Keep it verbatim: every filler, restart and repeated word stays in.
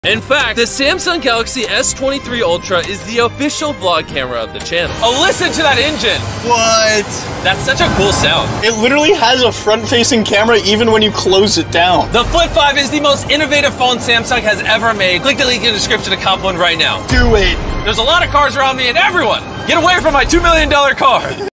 In fact, the Samsung Galaxy S twenty-three Ultra is the official vlog camera of the channel. Oh, listen to that engine! What? That's such a cool sound. It literally has a front-facing camera even when you close it down. The Flip five is the most innovative phone Samsung has ever made. Click the link in the description to cop one right now. Do it. There's a lot of cars around me and everyone, get away from my two million dollar car.